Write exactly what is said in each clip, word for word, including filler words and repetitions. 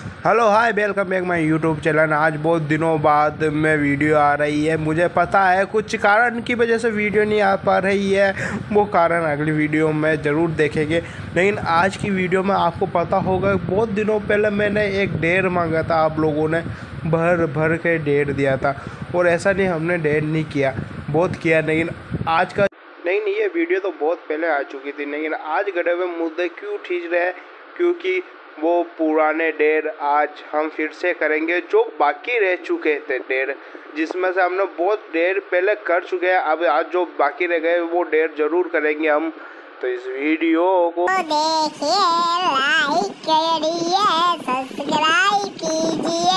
Hello hi welcome back my YouTube channel. आज बहुत दिनों बाद में वीडियो आ रही है। मुझे पता है कुछ कारण की वजह से वीडियो नहीं आ पा रही है, वो कारण अगली वीडियो में ज़रूर देखेंगे। लेकिन आज की वीडियो में आपको पता होगा बहुत दिनों पहले मैंने एक डेढ़ मांगा था, आप लोगों ने भर भर के डेढ़ दिया था। और ऐसा नहीं हमने डेढ़ नहीं किया, बहुत किया। लेकिन आज का नहीं नहीं ये वीडियो तो बहुत पहले आ चुकी थी। लेकिन आज गड़े हुए मुद्दे क्यों खींच रहे हैं, क्योंकि वो पुराने डेढ़ आज हम फिर से करेंगे जो बाकी रह चुके थे डेढ़, जिसमें से हमने बहुत डेढ़ पहले कर चुके हैं। अब आज जो बाकी रह गए वो डेढ़ जरूर करेंगे हम। तो इस वीडियो को देखिए, लाइक करिए, सब्सक्राइब कीजिए।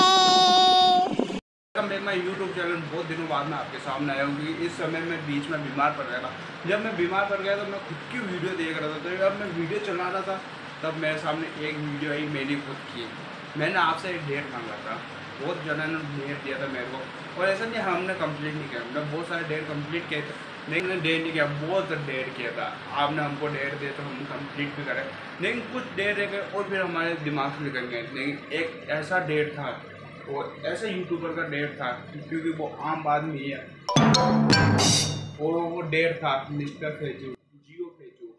मैं यूट्यूब चैनल बहुत दिनों बाद में आपके सामने आया हूँ। इस समय मैं बीच में बीमार पड़ गया था। जब मैं बीमार पड़ गया तो मैं खुद की वीडियो देख रहा था। तो जब मैं वीडियो चला रहा था तब मेरे सामने एक वीडियो आई, मैंने खुद की। मैंने आपसे एक डेट मांगा था, बहुत जन ने डेट दिया था मेरे को। और ऐसा नहीं हमने कंप्लीट नहीं किया, हमने बहुत सारे डेट कंप्लीट किए थे, लेकिन मैंने डेट नहीं किया। बहुत डेट किया था आपने हमको डेट दिया तो हम कंप्लीट भी करें, लेकिन कुछ डेट रह गए और फिर हमारे दिमाग से निकल गए। लेकिन एक ऐसा डेट था, वो ऐसे यूट्यूबर का डेट था, क्योंकि वो आम आदमी है। और वो डेट था मिस्टर फेजू, जियो फेजू,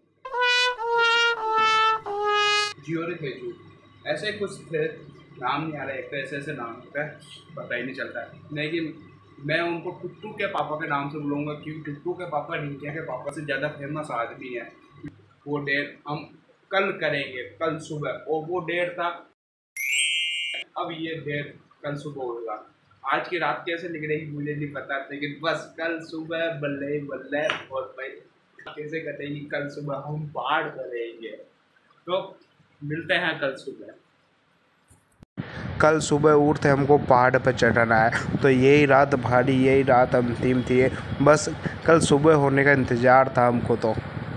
जियो रे फेजू, ऐसे कुछ थे, नाम नहीं आ रहा। एक तो ऐसे ऐसे नाम होता है, पता ही नहीं चलता है। लेकिन मैं उनको टुट्टू के पापा के नाम से बुलाऊंगा, क्योंकि टुट्टू के पापा रिंकिया के पापा से ज़्यादा फेमस आदमी है। वो डेट हम कल करेंगे, कल सुबह। और वो डेट था, अब ये डेट कल सुबह होगा। आज की रात कैसे निकलेगी मुझे नहीं पता, लेकिन बस कल सुबह बल्ले बल्ले और भाई कैसे कटेगी कल सुबह हम पहाड़ करेंगे। तो मिलते हैं कल सुबह। कल सुबह उठते हमको पहाड़ पर चढ़ना है। तो यही रात भारी, यही रात अंतिम थी। बस कल सुबह होने का इंतज़ार था हमको। तो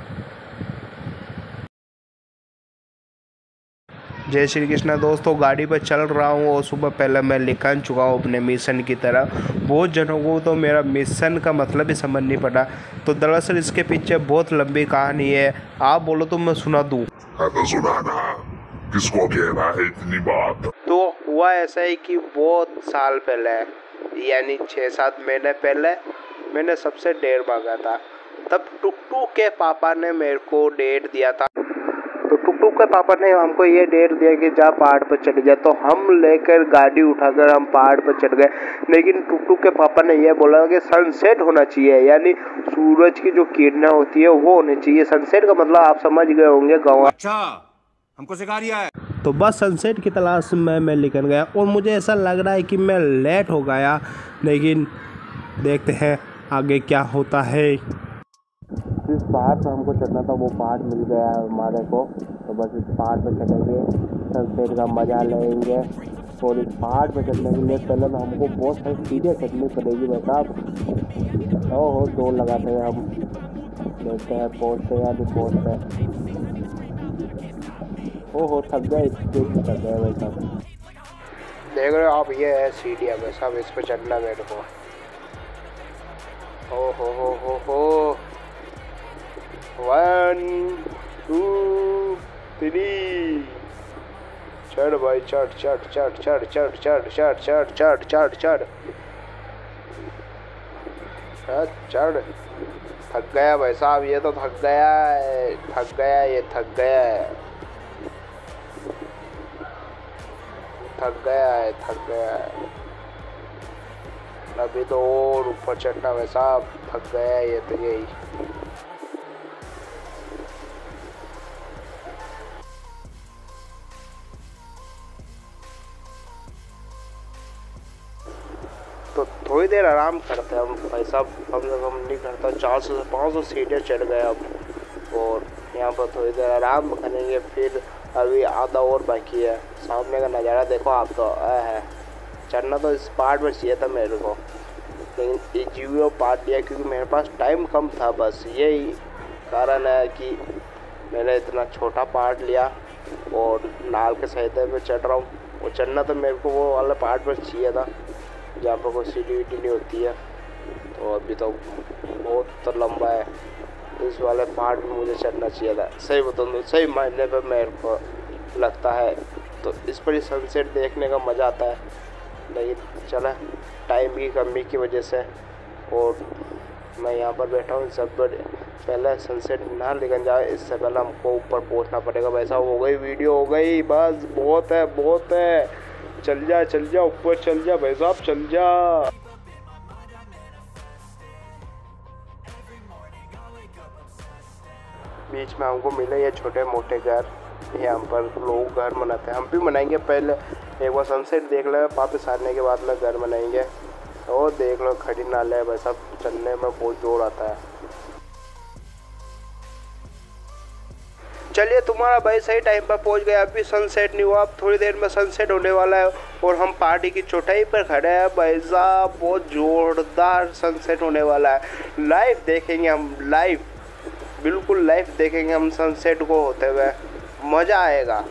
जय श्री कृष्णा दोस्तों, गाड़ी पर चल रहा हूँ और सुबह पहले मैं लिखा चुका हूँ अपने मिशन की तरह। बहुत जनों को तो मेरा मिशन का मतलब ही समझ नहीं पड़ा। तो दरअसल इसके पीछे बहुत लंबी कहानी है, आप बोलो तो मैं सुना दूँ। तो सुनाना, किसको कहना है इतनी बात। तो हुआ ऐसा ही कि बहुत साल पहले, यानी छः सात महीने पहले मैंने सबसे डेढ़ मांगा था। तब टुकटू के पापा ने मेरे को डेट दिया था। तो टुकटू के पापा ने हमको ये डेट दिया कि जा पहाड़ पर चढ़ जा। तो हम लेकर गाड़ी उठाकर हम पहाड़ पर चढ़ गए। लेकिन टुकटू के पापा ने यह बोला कि सनसेट होना चाहिए, यानी सूरज की जो किरणें होती है वो होनी चाहिए। सनसेट का मतलब आप समझ गए होंगे गाँव। अच्छा, हमको सिखा दिया है। तो बस सनसेट की तलाश में मैं निकल गया और मुझे ऐसा लग रहा है कि मैं लेट हो गया। लेकिन देखते हैं आगे क्या होता है। जिस पहाड़ पर हमको चढ़ना था वो पहाड़ मिल गया हमारे को। तो बस इस पहाड़ पर चढ़ेंगे, सनसेट का मज़ा लेंगे। और इस पहाड़ पर चढ़ने के लिए पहले तो हमको बहुत सारी सीढ़ियाँ चढ़नी पड़ेगी भाई साहब। ओहो दौड़ लगाते हैं हम, देखते हैं पहुँचते हैं या नहीं पहुँचते। ओहो थक गए, थक गए भाई साहब। देख रहे हो आप, ये है सीढ़ियाँ भाई साहब, इस पर चढ़ना मेरे को। ओ हो हो हो हो वन टू थ्री, चढ़ भाई चढ़ चढ़ चढ़ चढ़ चढ़ चढ़ चढ़ चढ़ चढ़ चढ़ चढ़ चढ़। थक गया भाई साहब, ये तो थक गया है, थक गया ये थक गया है, थक गया है, थक गया है। अभी तो और ऊपर चढ़ना भाई साहब, थक गया है ये तो। यही तो थोड़ी देर आराम करते हैं हम भाई साहब। हम लोग हम नहीं करता, चार सौ से पाँच सौ सीढ़ियाँ चढ़ गए अब। और यहाँ पर थोड़ी देर आराम करेंगे, फिर अभी आधा और बाकी है। सामने का नज़ारा देखो आप, तो है चढ़ना तो इस पहाड़ पर चाहिए था मेरे को, लेकिन ये जियो पार्ट लिया क्योंकि मेरे पास टाइम कम था। बस यही कारण है कि मैंने इतना छोटा पार्ट लिया और नाल के सहायता में चढ़ रहा हूँ। वो चढ़ना तो मेरे को वो वाला पहाड़ पर चाहिए था जहाँ पर कोई सीढ़ी वीढ़ी नहीं होती है। तो अभी तो बहुत तो लंबा है, इस वाले पहाड़ में मुझे चढ़ना चाहिए था। सही बताऊँ, सही मायने पर मेरे को लगता है तो इस पर ही सनसेट देखने का मज़ा आता है। लेकिन चला टाइम की कमी की वजह से और मैं यहाँ पर बैठा हूँ। सब पहले सनसेट ना लेकर जाए, इससे पहले हमको ऊपर पहुँचना पड़ेगा। वैसा हो गई वीडियो हो गई, बस बहुत है बहुत है। चल जा चल जा ऊपर चल जा भाई साहब, चल जा। बीच में हमको मिले ये छोटे मोटे घर, यहाँ पर लोग घर मनाते हैं। हम भी मनाएंगे, पहले एक बार सनसेट देख ले, वापस आने के बाद में घर मनाएंगे। और देख लो खड़ी नाले है भाई साहब, चलने में बहुत जोर आता है। चलिए तुम्हारा भाई सही टाइम पर पहुंच गया। अभी सनसेट नहीं हुआ, अब थोड़ी देर में सनसेट होने वाला है और हम पहाड़ी की चोटाई पर खड़े हैं भाई साहब। बहुत जोरदार सनसेट होने वाला है। लाइव देखेंगे हम, लाइव बिल्कुल लाइव देखेंगे हम सनसेट को होते हुए, मज़ा आएगा।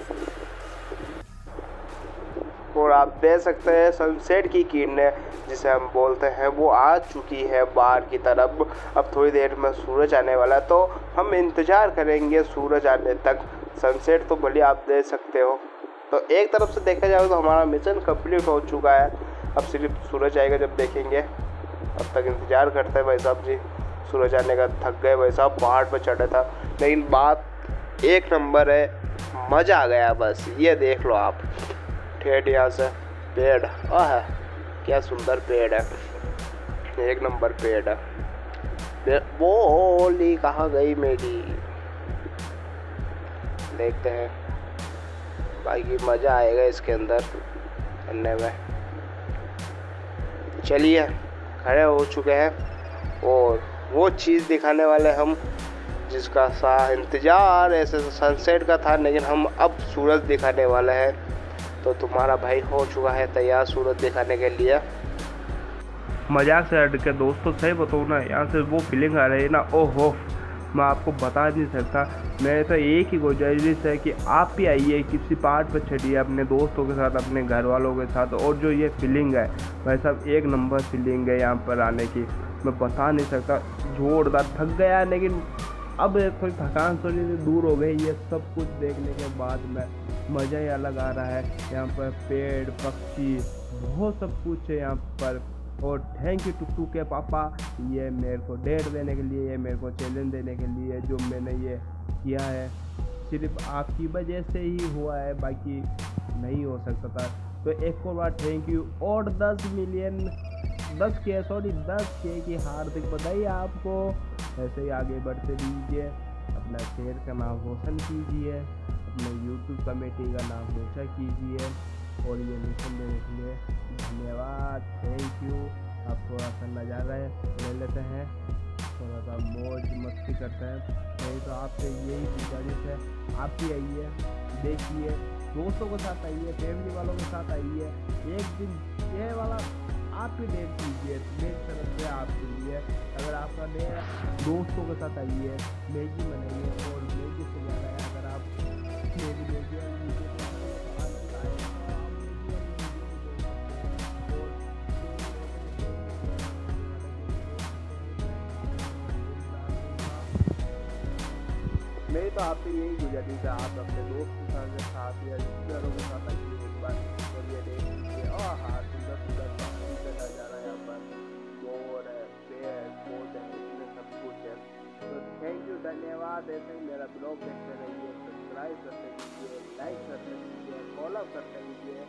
और आप देख सकते हैं सनसेट की किरणें जिसे हम बोलते हैं वो आ चुकी है बाहर की तरफ। अब थोड़ी देर में सूरज आने वाला है, तो हम इंतज़ार करेंगे सूरज आने तक। सनसेट तो भले आप देख सकते हो। तो एक तरफ से देखा जाए तो हमारा मिशन कंप्लीट हो चुका है। अब सिर्फ सूरज आएगा जब देखेंगे। अब तक इंतज़ार करते हैं भाई साहब जी सूरज आने का। थक गए भाई साहब, पहाड़ पर चढ़ा था, लेकिन बात एक नंबर है, मज़ा आ गया। बस ये देख लो आप, ठेठ यहाँ से पेड़, आह क्या सुंदर पेड़ है, एक नंबर पेड़ है। बोली कहाँ गई मेरी, देखते हैं। बाकी मज़ा आएगा इसके अंदर करने में। चलिए खड़े हो चुके हैं और वो चीज़ दिखाने वाले हम जिसका सा इंतज़ार ऐसे तो सनसेट का था, लेकिन हम अब सूरज दिखाने वाले हैं। तो तुम्हारा भाई हो चुका है तैयार सूरज दिखाने के लिए। मजाक से हट के दोस्तों सही बताऊँ ना, यहाँ से वो फीलिंग आ रही है ना, ओहो मैं आपको बता नहीं सकता। मेरे तो एक ही गुजारिश है कि आप भी आइए, किसी पहाड़ पर चढ़िए अपने दोस्तों के साथ, अपने घर वालों के साथ। और जो ये फीलिंग है भाई साहब, एक नंबर फीलिंग है यहाँ पर आने की, मैं बता नहीं सकता। जोरदार थक गया, लेकिन अब थोड़ी थकान थोड़ी सी दूर हो गई। ये सब कुछ देखने के बाद में मज़ा ही अलग आ रहा है। यहाँ पर पेड़ पक्षी बहुत सब कुछ है यहाँ पर। और थैंक यू टुकटू के पापा, ये मेरे को डेट देने के लिए, ये मेरे को चैलेंज देने के लिए जो मैंने ये किया है, सिर्फ आपकी वजह से ही हुआ है, बाकी नहीं हो सकता था। तो एक और बार थैंक यू। और दस मिलियन दस के सॉरी दस के की हार्दिक बधाई आपको। ऐसे ही आगे बढ़ते दीजिए, अपना शेयर का नाम रोशन कीजिए, अपने यूट्यूब कमेटी का नाम रोशन कीजिए। और ये मिशन देने के लिए धन्यवाद, थैंक यू। आप थोड़ा सा नज़ारा ले लेते हैं, थोड़ा सा मौज मस्ती करते हैं। नहीं तो आपसे यही गुजारिश है, आप भी आइए, देखिए, दोस्तों के साथ आइए, फैमिली वालों के साथ आइए। एक दिन ये वाला आप ही डेट कीजिए, मेरी तरफ से आपके लिए। अगर आपका डे दोस्तों के साथ आइए, मैगी बनाइए और मैगी से ज़्यादा है अगर आप मैगी मैगी मेरी तो आपसे यही गुजारिश है, आप अपने दोस्त के साथ साथ या रिश्तेदारों के साथ आइए एक बार और ये देख लीजिए। और हाँ सुंदर सुंदर सुंदर नज़ारा यहाँ पर, मोर है, पेड़ पौधे, इसमें सब कुछ है। तो थैंक यू, धन्यवाद। ऐसे ही मेरा ब्लॉग देखते रहिए, सब्सक्राइब करते कीजिए, लाइक करते कीजिए, फॉलो करते कीजिए।